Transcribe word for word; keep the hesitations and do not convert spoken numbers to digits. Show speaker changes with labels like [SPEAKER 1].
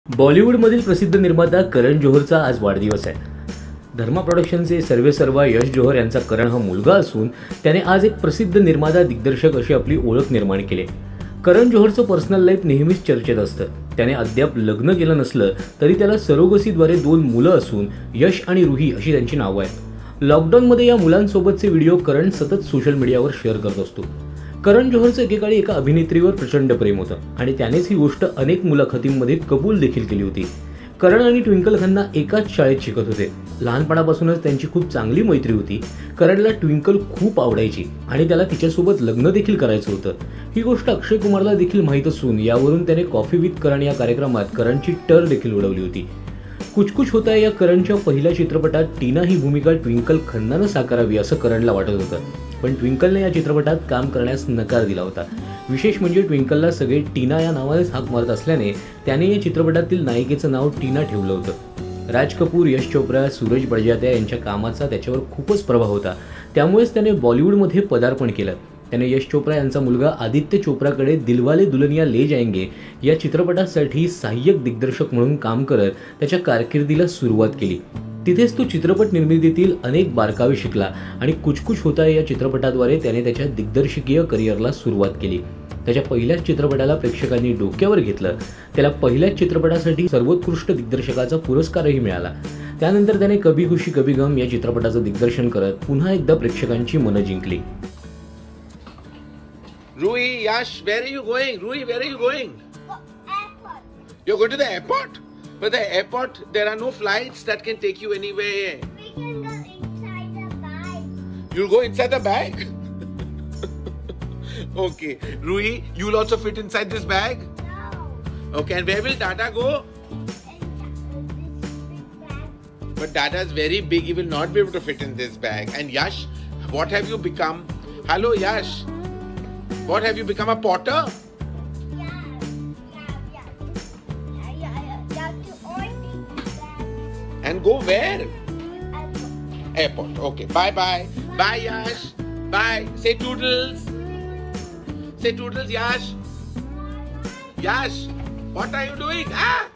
[SPEAKER 1] बॉलिवूडमधील प्रसिद्ध निर्माता करण जोहरचा आज वाढदिवस आहे. धर्मा प्रोडक्शनचे सर्वेसर्वा यश जोहर यांचा करण हा मुलगा असून त्याने आज एक प्रसिद्ध निर्माता दिग्दर्शक अशी आपली ओळख निर्माण केली. करण जोहरचं पर्सनल लाईफ नेहमीच चर्चेत असतं. त्याने अद्याप लग्न केलं नसलं तरी त्याला सरोगसीद्वारे दोन मुलं असून यश आणि रुही अशी त्यांची नावं आहेत. लॉकडाऊनमध्ये या मुलांसोबतचे व्हिडिओ करण सतत सोशल मीडियावर शेअर करत असतो. करण जोहरचं एकेकाळी एका अभिनेत्रीवर प्रचंड प्रेम होतं आणि त्यानेच ही गोष्ट अनेक मुलाखतींमध्ये कबूल देखील केली होती. करण आणि ट्विंकल खन्ना एकाच शाळेत शिकत होते. लहानपणापासूनच त्यांची खूप चांगली मैत्री होती. करणला ट्विंकल खूप आवडायची आणि त्याला तिच्यासोबत लग्न देखील करायचं होतं. ही गोष्ट अक्षय कुमारला देखील माहीत असून यावरून त्याने कॉफी विथ करण या कार्यक्रमात करणची टर देखील उडवली होती. कुछ कुछ होता है या करणच्या पहिल्या चित्रपटात टीना ही भूमिका ट्विंकल खन्नानं साकारावी असं करणला वाटत होतं, पण ट्विंकलने या चित्रपटात काम करण्यास नकार दिला होता. विशेष म्हणजे ट्विंकलला सगळे टीना या नावानेच हाक मारत असल्याने त्याने या चित्रपटातील नायिकेचं नाव टीना ठेवलं होतं. राज कपूर, यश चोप्रा, सूरज बडजात्या यांच्या कामाचा त्याच्यावर खूपच प्रभाव होता. त्यामुळेच त्याने बॉलिवूडमध्ये पदार्पण केलं. त्याने यश चोप्रा यांचा मुलगा आदित्य चोप्राकडे दिलवाले दुल्हनिया ले जाएंगे या चित्रपटासाठी सहाय्यक दिग्दर्शक म्हणून काम करत त्याच्या कारकिर्दीला सुरुवात केली. तिथेच तो चित्रपट निर्मितीतील अनेक बारकावे शिकला आणि कुछ कुछ होता है या चित्रपटाद्वारे त्याने त्याच्या दिग्दर्शकीय करिअरला सुरुवात केली. त्याच्या पहिल्याच चित्रपटाला प्रेक्षकांनी डोक्यावर घेतलं. त्याला पहिल्याच चित्रपटासाठी सर्वोत्कृष्ट दिग्दर्शकाचा पुरस्कारही मिळाला. त्यानंतर त्याने कभी खुशी कभी गम या चित्रपटाचं दिग्दर्शन करत पुन्हा एकदा प्रेक्षकांची मनं जिंकली.
[SPEAKER 2] Ruhi, Yash, where are you going? Ruhi, where are you going?
[SPEAKER 3] Airport.
[SPEAKER 2] You're going to the airport? But the airport, there are no flights that can take you anywhere.
[SPEAKER 3] We can go inside the bag.
[SPEAKER 2] You'll go inside the bag? Okay. Ruhi, you'll also fit inside this bag?
[SPEAKER 3] No.
[SPEAKER 2] Okay, and where will Dada go?
[SPEAKER 3] In this big bag.
[SPEAKER 2] But Dada is very big, he will not be able to fit in this bag. And Yash, what have you become? Hello, Yash. What have you become, a potter?
[SPEAKER 3] Yeah. Yeah, yeah. Yeah, yeah, yeah. Yeah, to own the bag.
[SPEAKER 2] And go where?
[SPEAKER 3] Airport.
[SPEAKER 2] Airport. Okay. Bye bye. Bye, Yash. Bye. Say toodles. Say toodles, Yash. Yash. What are you doing? Ah!